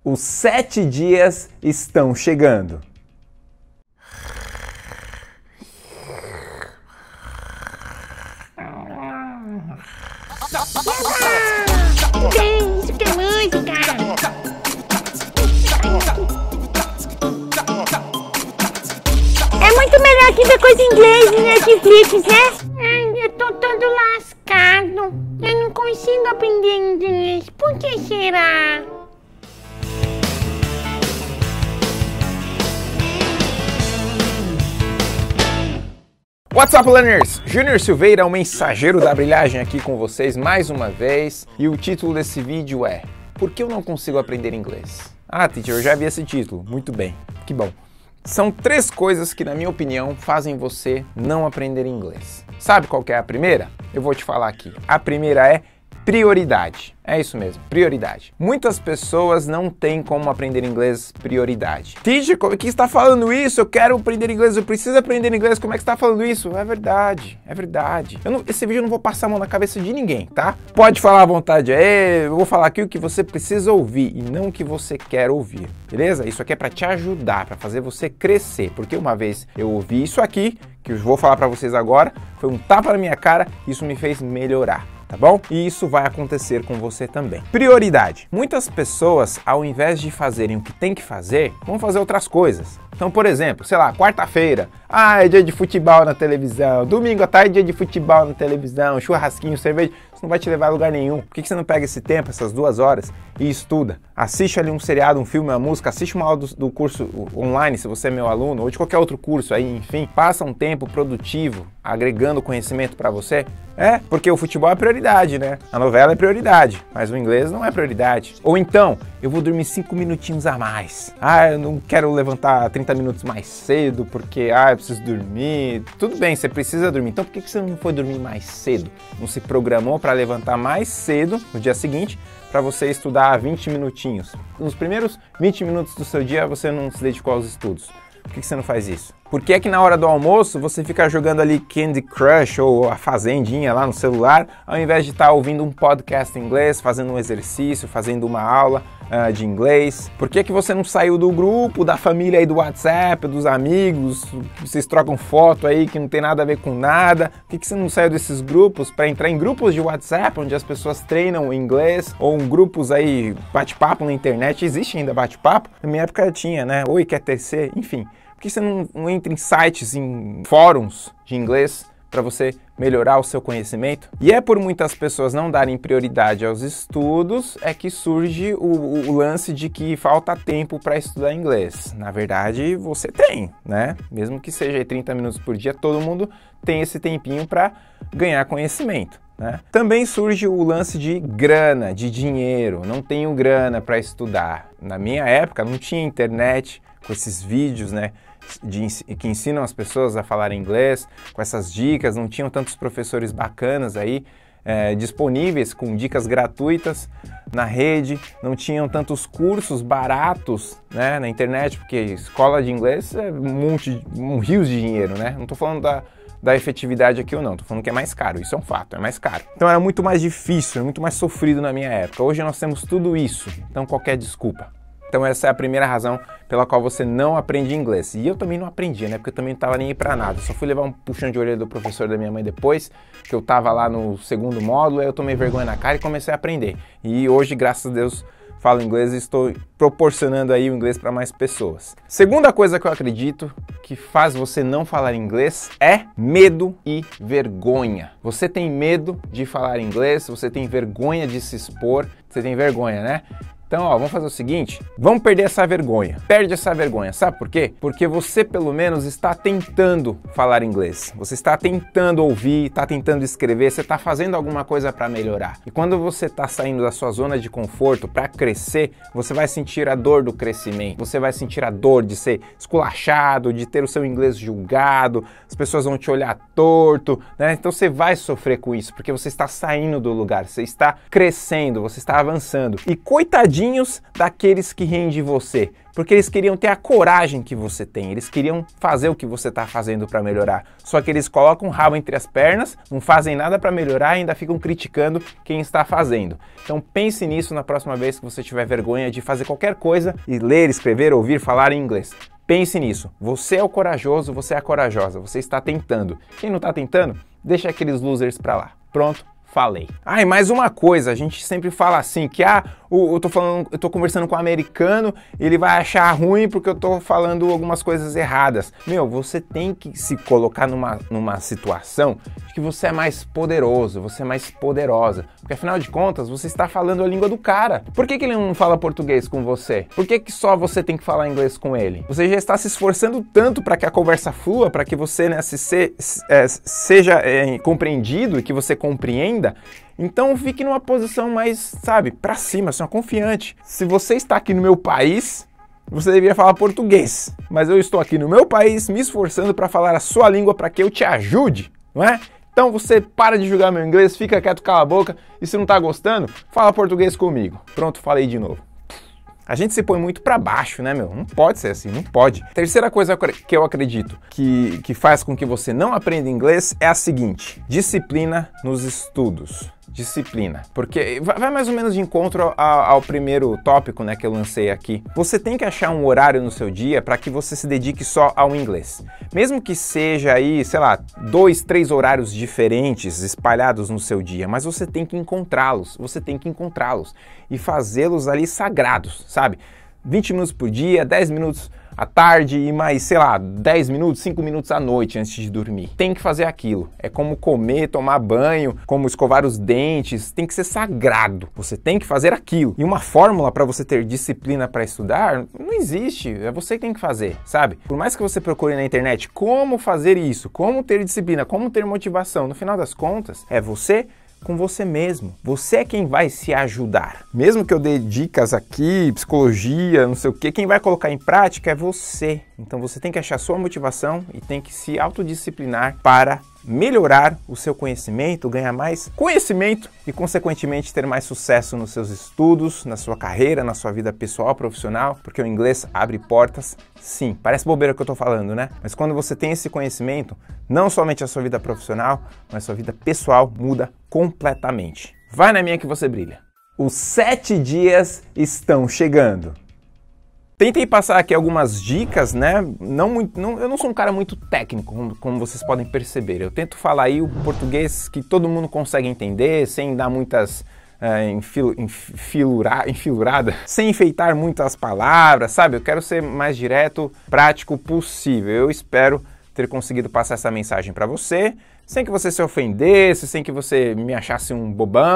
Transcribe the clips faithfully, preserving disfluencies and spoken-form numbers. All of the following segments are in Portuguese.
Os sete dias estão chegando. Isso que é música! É muito melhor que ver coisa em inglês no Netflix, né? Ai, eu tô todo lascado. Eu não consigo aprender inglês. Por que será? What's up, learners? Júnior Silveira, o mensageiro da brilhagem aqui com vocês mais uma vez. E o título desse vídeo é: por que eu não consigo aprender inglês? Ah, teacher, eu já vi esse título. Muito bem, que bom. São três coisas que, na minha opinião, fazem você não aprender inglês. Sabe qual que é a primeira? Eu vou te falar aqui. A primeira é prioridade. É isso mesmo, prioridade. Muitas pessoas não têm como aprender inglês prioridade. Teacher, como é que você está falando isso? Eu quero aprender inglês, eu preciso aprender inglês. Como é que você está falando isso? É verdade, é verdade. Eu não, esse vídeo eu não vou passar a mão na cabeça de ninguém, tá? Pode falar à vontade aí, eu vou falar aqui o que você precisa ouvir e não o que você quer ouvir, beleza? Isso aqui é para te ajudar, para fazer você crescer. Porque uma vez eu ouvi isso aqui, que eu vou falar para vocês agora, foi um tapa na minha cara, isso me fez melhorar. Tá bom? E isso vai acontecer com você também. Prioridade. Muitas pessoas, ao invés de fazerem o que tem que fazer, vão fazer outras coisas. Então, por exemplo, sei lá, quarta-feira, ah, é dia de futebol na televisão, domingo à tarde, dia de futebol na televisão, churrasquinho, cerveja, isso não vai te levar a lugar nenhum. Por que você não pega esse tempo, essas duas horas, e estuda? Assiste ali um seriado, um filme, uma música, assiste uma aula do, do curso online, se você é meu aluno, ou de qualquer outro curso aí, enfim, passa um tempo produtivo, agregando conhecimento para você. É, porque o futebol é prioridade, né? A novela é prioridade, mas o inglês não é prioridade. Ou então, eu vou dormir cinco minutinhos a mais. Ah, eu não quero levantar trinta minutos mais cedo porque, ah, eu preciso dormir. Tudo bem, você precisa dormir. Então por que você não foi dormir mais cedo? Não se programou para levantar mais cedo no dia seguinte para você estudar vinte minutinhos? Nos primeiros vinte minutos do seu dia você não se dedicou aos estudos. Por que você não faz isso? Por que é que na hora do almoço você fica jogando ali Candy Crush ou a Fazendinha lá no celular, ao invés de estar ouvindo um podcast em inglês, fazendo um exercício, fazendo uma aula uh, de inglês? Por que é que você não saiu do grupo, da família aí do WhatsApp, dos amigos, vocês trocam foto aí que não tem nada a ver com nada? Por que é que você não saiu desses grupos para entrar em grupos de WhatsApp, onde as pessoas treinam inglês, ou em grupos aí, bate-papo na internet? Existe ainda bate-papo? Na minha época tinha, né? Oi, quer tecer? Enfim. Por que você não, não entra em sites, em fóruns de inglês para você melhorar o seu conhecimento? E é por muitas pessoas não darem prioridade aos estudos é que surge o, o lance de que falta tempo para estudar inglês. Na verdade, você tem, né? Mesmo que seja trinta minutos por dia, todo mundo tem esse tempinho para ganhar conhecimento. Né? Também surge o lance de grana, de dinheiro. Não tenho grana para estudar. Na minha época não tinha internet com esses vídeos, né, de, que ensinam as pessoas a falar inglês, com essas dicas. Não tinham tantos professores bacanas aí é, disponíveis com dicas gratuitas na rede. Não tinham tantos cursos baratos, né, na internet, porque escola de inglês é um monte, um rio de dinheiro, né? Não estou falando da da efetividade aqui ou não, tô falando que é mais caro, isso é um fato, é mais caro. Então era muito mais difícil, muito mais sofrido na minha época. Hoje nós temos tudo isso, então qualquer desculpa. Então essa é a primeira razão pela qual você não aprende inglês. E eu também não aprendi, né? Porque eu também não estava nem aí pra nada. Só fui levar um puxão de orelha do professor da minha mãe depois, que eu tava lá no segundo módulo, aí eu tomei vergonha na cara e comecei a aprender. E hoje, graças a Deus, falo inglês e estou proporcionando aí o inglês para mais pessoas. Segunda coisa que eu acredito que faz você não falar inglês é medo e vergonha. Você tem medo de falar inglês, você tem vergonha de se expor, você tem vergonha, né? Então, ó, vamos fazer o seguinte, vamos perder essa vergonha. Perde essa vergonha, sabe por quê? Porque você, pelo menos, está tentando falar inglês. Você está tentando ouvir, está tentando escrever, você está fazendo alguma coisa para melhorar. E quando você está saindo da sua zona de conforto para crescer, você vai sentir a dor do crescimento. Você vai sentir a dor de ser esculachado, de ter o seu inglês julgado, as pessoas vão te olhar torto, né? Então você vai sofrer com isso, porque você está saindo do lugar, você está crescendo, você está avançando. E coitadinho tadinhos daqueles que riem de você, porque eles queriam ter a coragem que você tem, eles queriam fazer o que você está fazendo para melhorar, só que eles colocam o rabo entre as pernas, não fazem nada para melhorar e ainda ficam criticando quem está fazendo. Então pense nisso na próxima vez que você tiver vergonha de fazer qualquer coisa e ler, escrever, ouvir, falar em inglês. Pense nisso, você é o corajoso, você é a corajosa, você está tentando. Quem não está tentando, deixa aqueles losers para lá. Pronto? Falei. Ah, e mais uma coisa, a gente sempre fala assim, que ah, eu tô falando, eu tô conversando com um americano, ele vai achar ruim porque eu tô falando algumas coisas erradas. Meu, você tem que se colocar numa, numa situação de que você é mais poderoso, você é mais poderosa, porque afinal de contas, você está falando a língua do cara. Por que que ele não fala português com você? Por que que só você tem que falar inglês com ele? Você já está se esforçando tanto para que a conversa flua, para que você, né, se, se, é, seja é, compreendido e que você compreenda. Então fique numa posição mais, sabe, pra cima, assim, confiante. Se você está aqui no meu país, você deveria falar português. Mas eu estou aqui no meu país me esforçando para falar a sua língua para que eu te ajude, não é? Então você para de julgar meu inglês, fica quieto, cala a boca. E se não tá gostando, fala português comigo. Pronto, falei de novo. A gente se põe muito pra baixo, né, meu? Não pode ser assim, não pode. Terceira coisa que eu acredito que, que faz com que você não aprenda inglês é a seguinte: disciplina nos estudos. Disciplina. Porque vai mais ou menos de encontro ao, ao primeiro tópico, né, que eu lancei aqui. Você tem que achar um horário no seu dia para que você se dedique só ao inglês. Mesmo que seja aí, sei lá, dois, três horários diferentes espalhados no seu dia, mas você tem que encontrá-los, você tem que encontrá-los e fazê-los ali sagrados, sabe? vinte minutos por dia, dez minutos à tarde e mais, sei lá, dez minutos, cinco minutos à noite antes de dormir. Tem que fazer aquilo. É como comer, tomar banho, como escovar os dentes. Tem que ser sagrado. Você tem que fazer aquilo. E uma fórmula para você ter disciplina para estudar não existe. É você que tem que fazer, sabe? Por mais que você procure na internet como fazer isso, como ter disciplina, como ter motivação, no final das contas, é você com você mesmo. Você é quem vai se ajudar. Mesmo que eu dê dicas aqui, psicologia, não sei o que, quem vai colocar em prática é você. Então você tem que achar sua motivação e tem que se autodisciplinar para melhorar o seu conhecimento, ganhar mais conhecimento e, consequentemente, ter mais sucesso nos seus estudos, na sua carreira, na sua vida pessoal, profissional, porque o inglês abre portas, sim. Parece bobeira que eu tô falando, né? Mas quando você tem esse conhecimento, não somente a sua vida profissional, mas a sua vida pessoal muda completamente. Vai na minha que você brilha. Os sete dias estão chegando. Tentei passar aqui algumas dicas, né? Não muito, não, eu não sou um cara muito técnico, como, como vocês podem perceber. Eu tento falar aí o português que todo mundo consegue entender, sem dar muitas uh, enfil, enfilura, enfilurada, sem enfeitar muitas palavras, sabe? Eu quero ser mais direto, prático possível. Eu espero ter conseguido passar essa mensagem para você, sem que você se ofendesse, sem que você me achasse um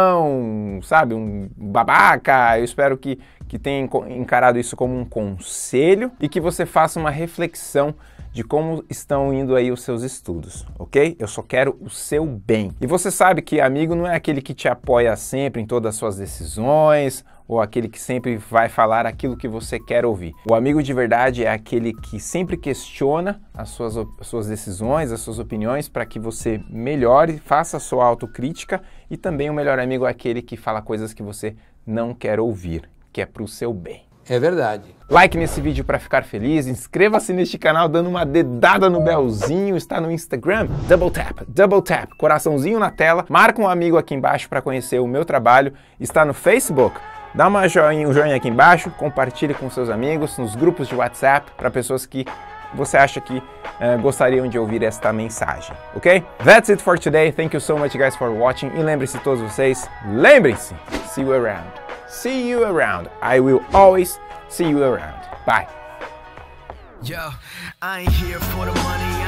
bobão, sabe, um babaca. Eu espero que, que tenha encarado isso como um conselho e que você faça uma reflexão de como estão indo aí os seus estudos, ok? Eu só quero o seu bem. E você sabe que amigo não é aquele que te apoia sempre em todas as suas decisões, ou aquele que sempre vai falar aquilo que você quer ouvir. O amigo de verdade é aquele que sempre questiona as suas, as suas decisões, as suas opiniões, para que você melhore, faça a sua autocrítica, e também o melhor amigo é aquele que fala coisas que você não quer ouvir, que é para o seu bem. É verdade. Like nesse vídeo para ficar feliz, inscreva-se neste canal dando uma dedada no belzinho, está no Instagram, double tap, double tap, coraçãozinho na tela, marca um amigo aqui embaixo para conhecer o meu trabalho, está no Facebook, dá uma joinha, um joinha aqui embaixo, compartilhe com seus amigos, nos grupos de WhatsApp, para pessoas que você acha que uh, gostariam de ouvir esta mensagem, ok? That's it for today, thank you so much guys for watching, e lembre-se todos vocês, lembrem-se, see you around. See you around. I will always see you around. Bye. Yo, I ain't here for the money.